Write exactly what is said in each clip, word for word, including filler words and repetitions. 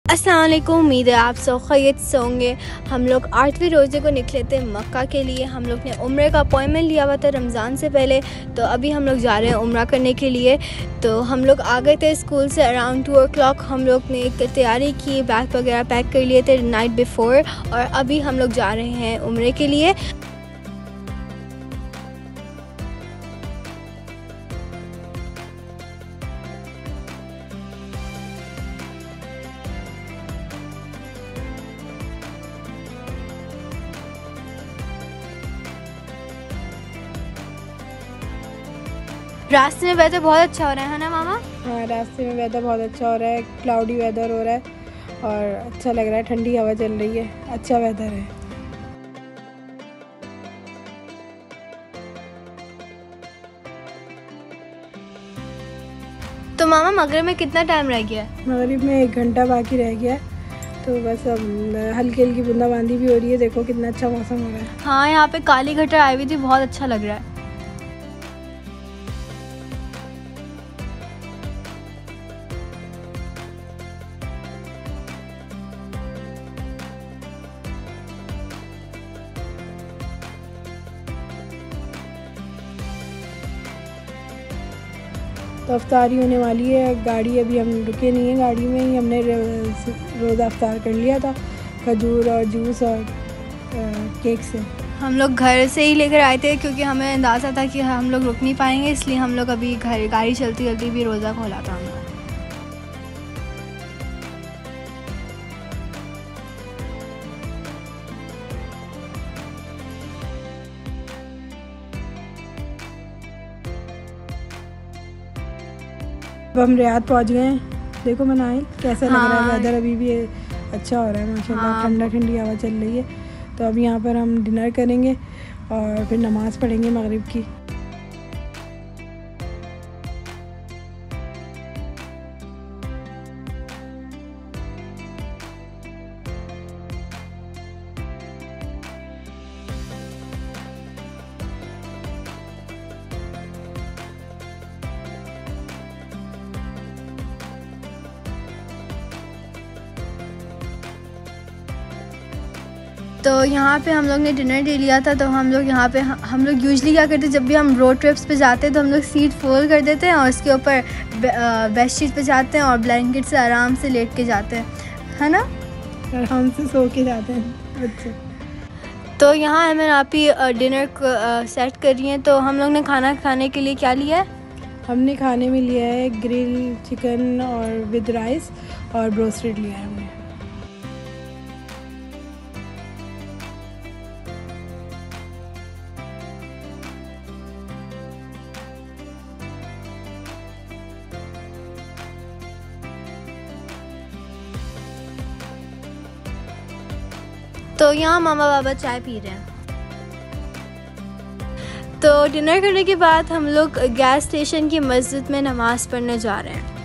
अस्सलाम वालेकुम। उम्मीद है आप सब खैरियत से होंगे। हम लोग आठवें रोज़े को निकले थे मक्का के लिए। हम लोग ने उम्रे का अपॉइंटमेंट लिया हुआ था रमज़ान से पहले, तो अभी हम लोग जा रहे हैं उम्रा करने के लिए। तो हम लोग आ गए थे स्कूल से अराउंड टू ओ क्लॉक। हम लोग ने तैयारी की, बैग वगैरह पैक कर लिए थे नाइट बिफ़ोर, और अभी हम लोग जा रहे हैं उम्रे के लिए। रास्ते में वेदर बहुत अच्छा हो रहा है ना मामा? हाँ, रास्ते में वेदर बहुत अच्छा हो रहा है। क्लाउडी वेदर हो रहा है और अच्छा लग रहा है। ठंडी हवा चल रही है, अच्छा वेदर है। तो मामा मगरिब में कितना टाइम रह गया है? मगरिब में एक घंटा बाकी रह गया है, तो बस अब हल्की हल्की बूंदाबांदी भी हो रही है। देखो कितना अच्छा मौसम हो रहा है। हाँ, यहाँ पे काली घटा आई हुई थी, बहुत अच्छा लग रहा है। तो अफ्तारी होने वाली है। गाड़ी अभी हम रुके नहीं है, गाड़ी में ही हमने रोज़ा अफ्तार कर लिया था, खजूर और जूस और केक से। हम लोग घर से ही लेकर आए थे क्योंकि हमें अंदाज़ा था कि हम लोग रुक नहीं पाएंगे, इसलिए हम लोग अभी घर गाड़ी चलती चलती भी रोज़ा खोला था हमने। अब हम रियाद पहुंच गए हैं। देखो मनाइल कैसा हाँ। लग रहा है वेदर, अभी भी अच्छा हो रहा है माशाल्लाह। हाँ। ठंडा ठंडी हवा चल रही है। तो अब यहाँ पर हम डिनर करेंगे और फिर नमाज़ पढ़ेंगे मगरिब की। तो यहाँ पे हम लोग ने डिनर ले लिया था। तो हम लोग यहाँ पे हम लोग यूजली क्या करते हैं, जब भी हम रोड ट्रिप्स पे जाते हैं तो हम लोग सीट फोल्ड कर देते हैं और उसके ऊपर बेडशीट पे जाते हैं और ब्लैंकेट से आराम से लेट के जाते हैं, है ना? आराम से सो के जाते हैं। अच्छा, तो यहाँ एमन आप ही डिनर को सेट कर रही हैं। तो हम लोग ने खाना खाने के लिए क्या लिया है? हमने खाने में लिया है ग्रिल चिकन और विद राइस और ब्रोस्टेड लिया है हमने। तो यहाँ मामा बाबा चाय पी रहे हैं। तो डिनर करने के बाद हम लोग गैस स्टेशन की मस्जिद में नमाज़ पढ़ने जा रहे हैं।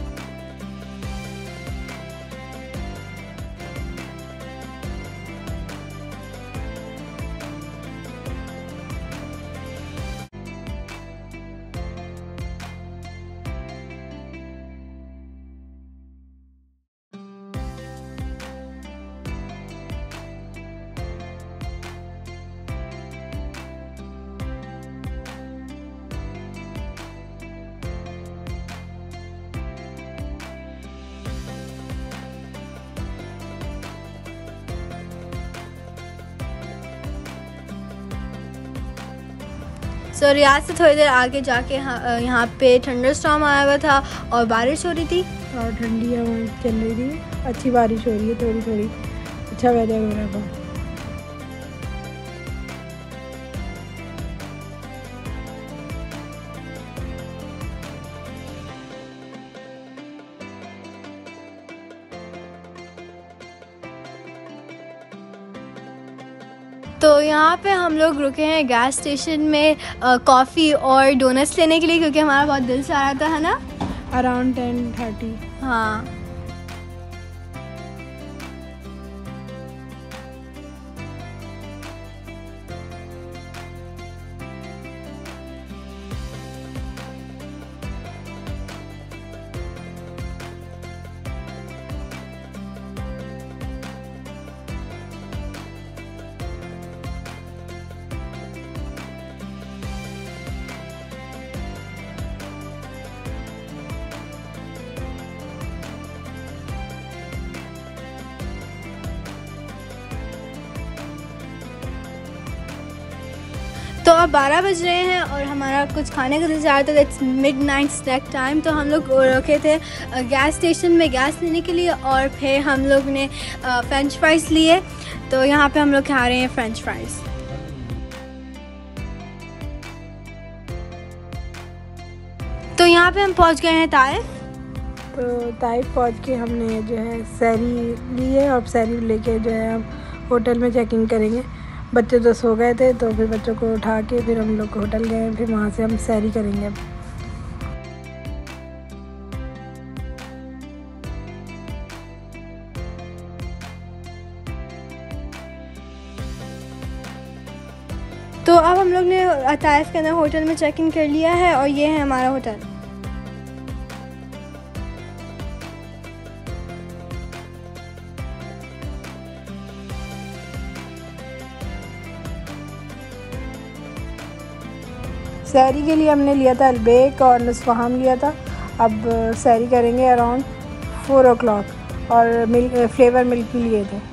सो so, रियाद से थोड़ी देर आगे जाके यहाँ पे थंडर स्टॉर्म आया हुआ था और बारिश हो रही थी और ठंडी हवा चल रही थी। अच्छी बारिश हो रही है, थोड़ी थोड़ी अच्छा वेदर हो रहा था। तो यहाँ पे हम लोग रुके हैं गैस स्टेशन में कॉफ़ी और डोनट्स लेने के लिए, क्योंकि हमारा बहुत दिल से आ रहा था, है ना? Around ten thirty. हाँ, सुबह बारह बज रहे हैं और हमारा कुछ खाने का इंतजार था। It's midnight snack time. तो हम लोग रुके थे गैस स्टेशन में गैस लेने के लिए और फिर हम लोग ने फ्रेंच फ्राइज़ लिए। तो यहाँ पे हम लोग खा रहे हैं फ्रेंच फ्राइज़। तो यहाँ पे हम पहुँच गए हैं ताइफ। तो ताइफ पहुँच के हमने जो है सहरी ली है और सहरी लेके जो है हम होटल में चेक इन करेंगे। बच्चे तो सो गए थे तो फिर बच्चों को उठा के फिर हम लोग होटल गए, फिर वहाँ से हम सहरी करेंगे। अब तो अब हम लोग ने ताइफ के अंदर होटल में चेक इन कर लिया है और ये है हमारा होटल। सहरी के लिए हमने लिया था अलबेक और नुस्फहाम लिया था। अब सहरी करेंगे अराउंड फोर ओ क्लॉक और मिल्क फ्लेवर मिल्क भी लिए थे।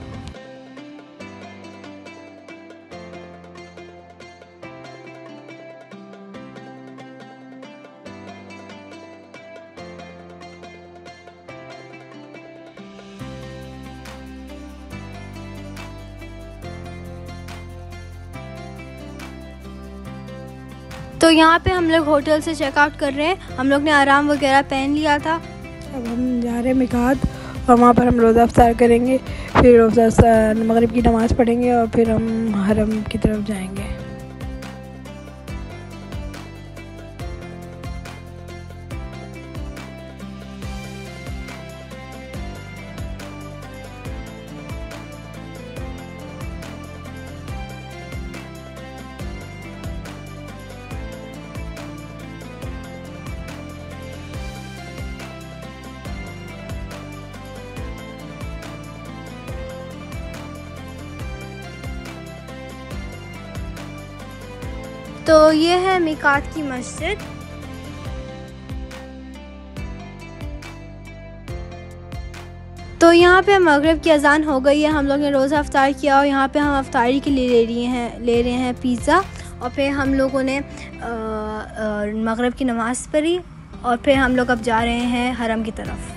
तो यहाँ पे हम लोग होटल से चेकआउट कर रहे हैं। हम लोग ने आराम वगैरह पहन लिया था। अब हम जा रहे हैं मिकात और वहाँ पर हम रोज़ा अफ्तार करेंगे, फिर रोज़ा मगरिब की नमाज़ पढ़ेंगे और फिर हम हरम की तरफ जाएंगे। तो ये है मिकात की मस्जिद। तो यहाँ पे मगरिब की अजान हो गई है। हम लोग ने रोज़ा अफ्तार किया और यहाँ पे हम अफ्तारी के लिए ले रही हैं ले रहे हैं पिज़्ज़ा। और फिर हम लोगों ने मगरिब की नमाज़ पढ़ी और फिर हम लोग अब जा रहे हैं हरम की तरफ।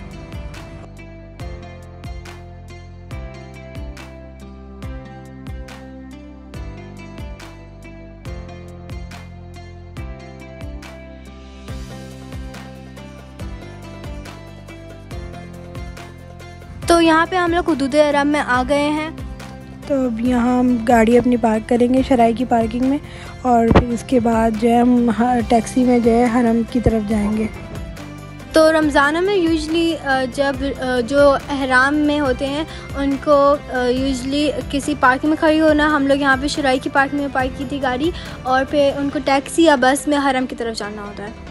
तो यहाँ पे हम लोग हुदूद हरम में आ गए हैं। तो अब यहाँ हम गाड़ी अपनी पार्क करेंगे शराई की पार्किंग में और फिर इसके बाद जो है हम टैक्सी में जो है हरम की तरफ जाएंगे। तो रमज़ान में यूजली जब जो अहराम में होते हैं उनको यूजली किसी पार्क में खड़ी होना, हम लोग यहाँ पे शराई की पार्क में पार्क की थी गाड़ी और फिर उनको टैक्सी या बस में हरम की तरफ जाना होता है।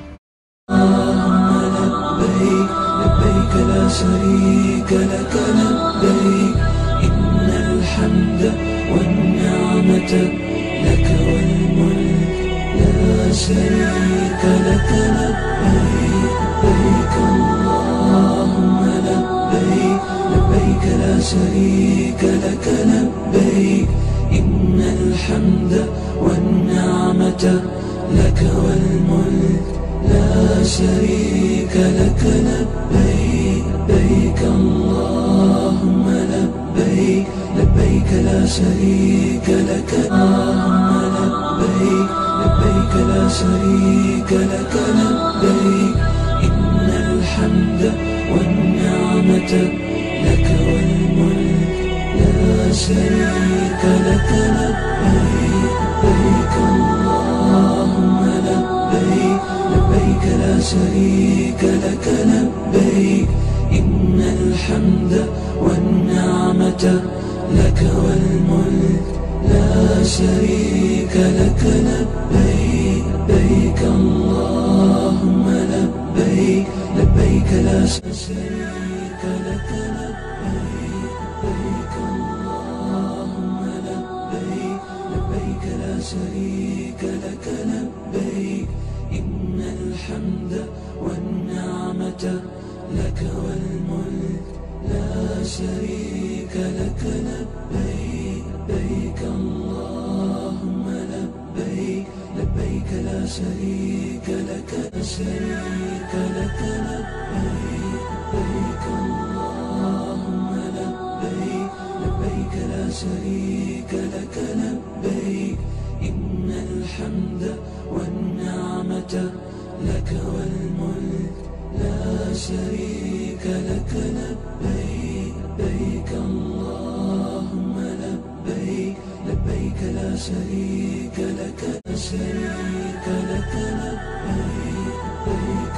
لا شريك لك لبيك إن الحمد والنعمة لك والملك لا شريك لك لبيك لبيك اللهم لبيك لبيك لا شريك لك لبيك إن الحمد والنعمة لك والملك لا شريك لك لبيك لبيك اللهم لبيك لبيك لا شريك لك اللهم لبيك لبيك لا شريك لك لبيك إن الحمد والنعمة لك والملك لا شريك لك لبيك لبيك اللهم لبيك لبيك لا شريك لك لبيك إن الحمد والنعمة لك والملك لا شريك لك لبيك لبيك اللهم لبيك لبيك لا شريك لك لبيك لبيك اللهم لبيك لبيك لا شريك لك لبيك إن الحمد والنعمة لك والملك لا شريك لك لبيك لبيك اللهم لبيك شريك لك لا شريك لك لبيك اللهم لبيك لبيك لا شريك لك لبيك إن الحمد والنعمة لك والملك لا شريك لك لبيك لبيك اللهم لبيك لبيك لا شريك لك لا شريك لك لبيك لبيك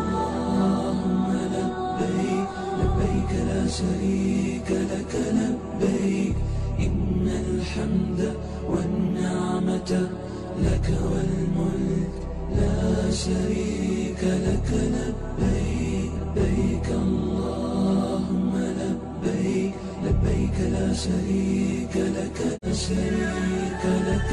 اللهم لبيك لبيك لا شريك لك لبيك إن الحمد والنعمة لك والملك لا شريك لك لبيك لبيك اللهم لبيك لبيك لا شريك لك لا شريك لك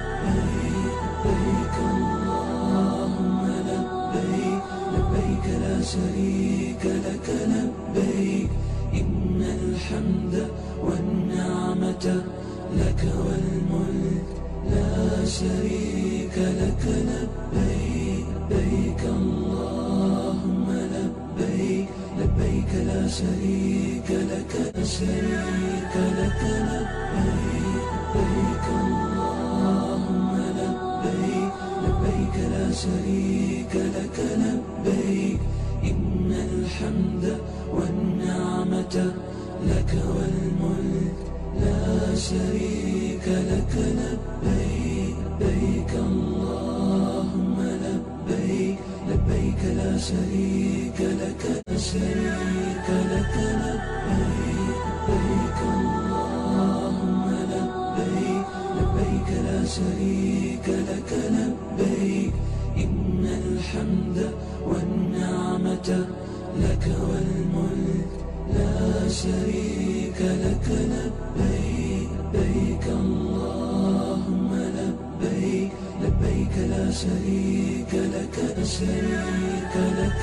لبيك لبيك اللهم لبيك لبيك لا شريك لك لبيك إن الحمد والنعمة لك والملك لا شريك لك لبيك لبيك اللهم لبيك لبيك لا شريك لك لا شريك لك لبيك لبيك اللهم لبيك لبيك لا شريك لك لبيك إن الحمد والنعمة لك والملك لا شريك لك لبيك لبيك اللهم لبيك لبيك لا شريك لك لا شريك لك لبيك لبيك اللهم لبيك لبيك لا شريك لك لبيك إن الحمد والنعمة لك والملك لا شريك لك لبيك لبيك اللهم لبيك لبيك لا شريك لك لا شريك لك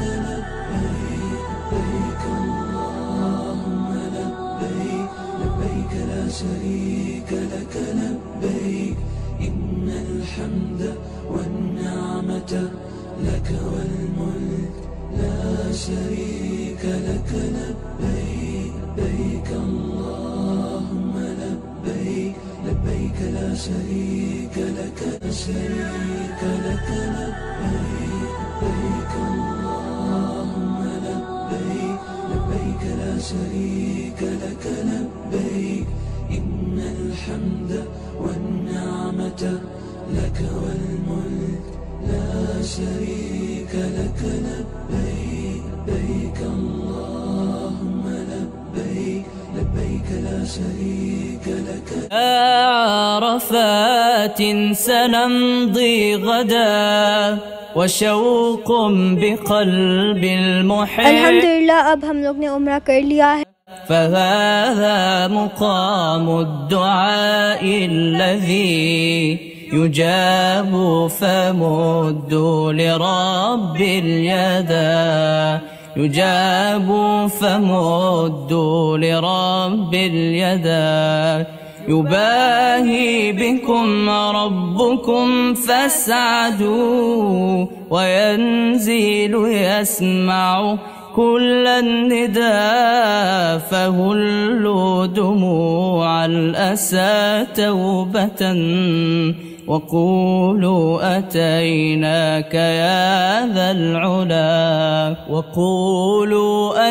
لبيك لبيك اللهم لبيك لبيك لا شريك لك لبيك إن الحمد والنعمة لك والملك لا شريك لك لبيك لبيك اللهم لبيك لبيك لا شريك لك لا شريك لك لبيك لبيك اللهم لبيك لبيك لا شريك لك لبيك إن الحمد والنعمة لك والملك لا شريك لك لبيك لبيك اللهم لبيك لبيك لا شريك لك. عرفات سنمضي غدا وشوق بقلب المحب. अल्हम्दुलिल्लाह अब हम लोग ने उम्रा कर लिया है. فهذا مقام الدعاء الذي يجاب فمدوا لرب اليدا يجاب فمدوا لرب اليدا يباهي بكم ربكم فاسعدوا وينزل يسمع كل النداء فهلوا دموع الأسى توبة وقولوا أتيناك يا ذا العلا وقولوا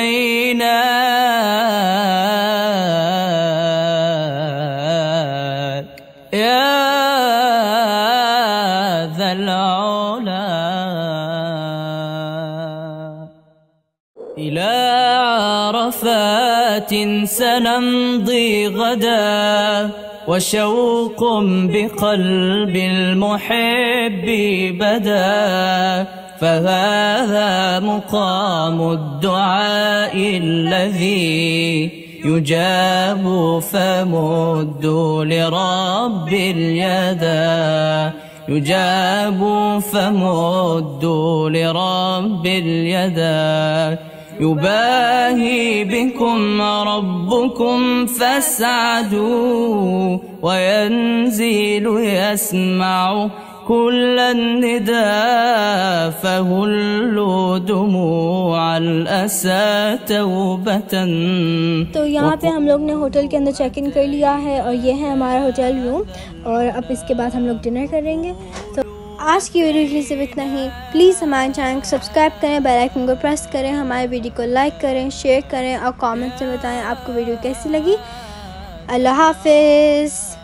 أتيناك يا ذا العلا. إلى عرفات سنمضي غدا وشوق بقلب المحب بدا فهذا مقام الدعاء الذي يجاب فمدوا لرب اليدا يجاب فمدوا لرب اليدا يباهي بكم ربكم فاسعدوا وينزل يسمع كل النداء فهلوا دموع الأسى توبة. तो यहाँ पे हम लोग ने होटल के अंदर चेक इन कर लिया है और ये है हमारा होटल रूम और अब इसके बाद हम लोग डिनर करेंगे। तो आज की वीडियो के लिए सिर्फ इतना ही। प्लीज़ हमारे चैनल को सब्सक्राइब करें, बेल आइकन को प्रेस करें, हमारे वीडियो को लाइक करें, शेयर करें और कमेंट में बताएं आपको वीडियो कैसी लगी। अल्लाह हाफिज़।